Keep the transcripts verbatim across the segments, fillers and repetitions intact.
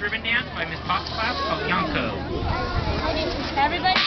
ribbon dance by Miss Pop's class called Yonko. Everybody.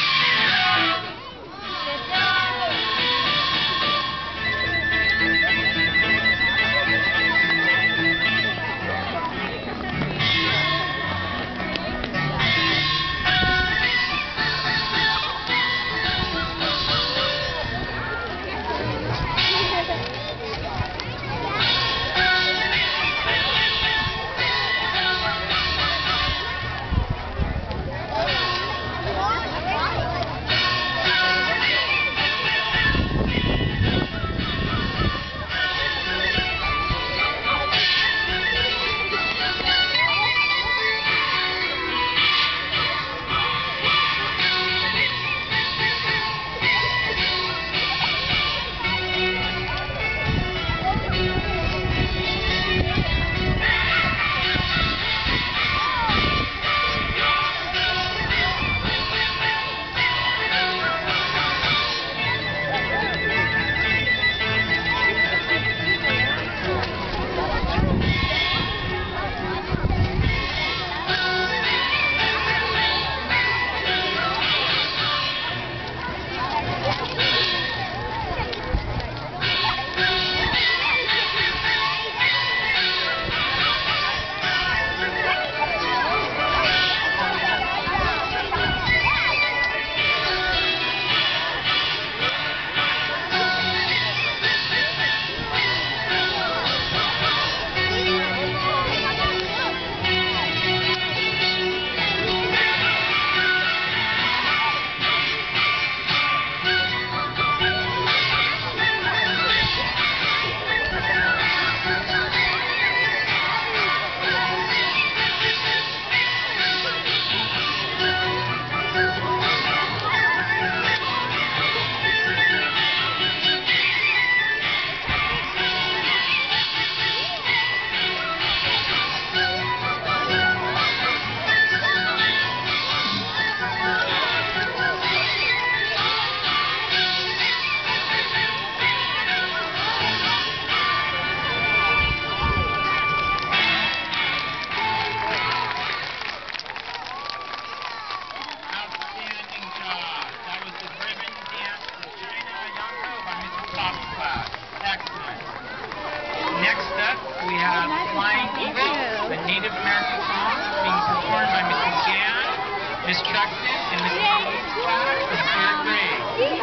Next up, we have Flying Eagle, a Native American song being performed by Missus Jan, Miss Truxton, and Miss Collins' class in third grade.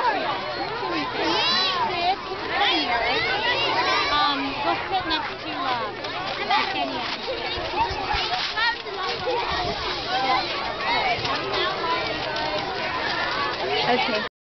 Um, go sit next to uh, Kenya. Okay.